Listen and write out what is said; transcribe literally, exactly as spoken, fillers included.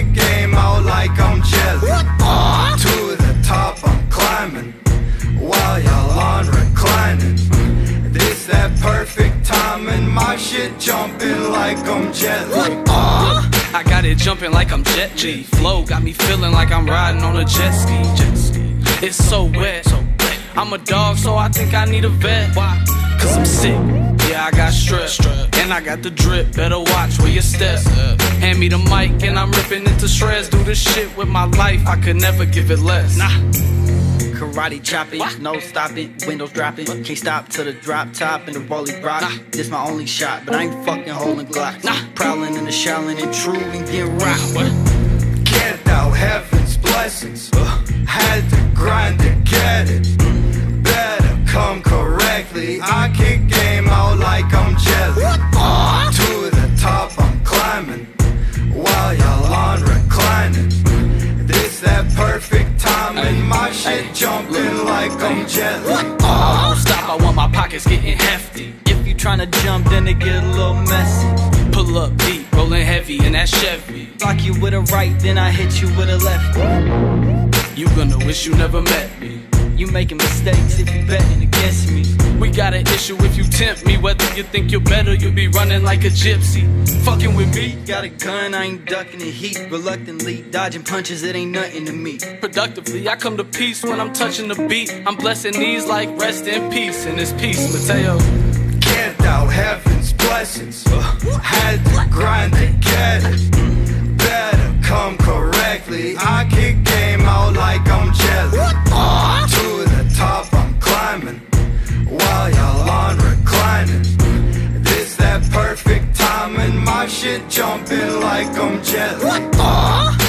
kick game out like I'm jelly. To the top I'm climbing, while y'all on reclining. This that perfect timing, my shit jumping like I'm jelly. I got it jumping like I'm Jet Li. Flow got me feeling like I'm riding on a jet ski. Jet ski. It's so wet. I'm a dog, so I think I need a vet. Why? Cause I'm sick. Yeah, I got strep, and I got the drip. Better watch where you step. Hand me the mic and I'm ripping into shreds. Do this shit with my life, I could never give it less. Nah. Karate chopping, no stopping, windows dropping. Can't stop till the drop top and the rolling rock. Nah. This my only shot, but I ain't fucking holding Glocks. Nah. Prowling in the shallin' and true and get rocked. Can't doubt heaven's blessings. uh, Had to grind to get it. Better come correctly. I kick game out like I'm jelly. To the top I'm climbing, while y'all on reclining. This that perfect timing, my shit jumping like I'm jelly. I won't stop, I want my pockets getting hefty. If you tryna jump, then it get a little messy. Pull up deep, rolling heavy in that Chevy. Block you with a right, then I hit you with a left. You gonna wish you never met me. You making mistakes if you betting against me. We got an issue if you tempt me. Whether you think you're better, you'll be running like a gypsy. Fucking with me. Got a gun, I ain't ducking the heat. Reluctantly dodging punches, it ain't nothing to me. Productively, I come to peace when I'm touching the beat. I'm blessing these like rest in peace. And it's peace, Mateo. Can't doubt heaven's blessings. uh, Had to grind to get it. Better come correctly. I kick game out like I'm jelly. To the top I'm climbing, while y'all on reclining. This that perfect timing, my shit jumping like I'm jelly.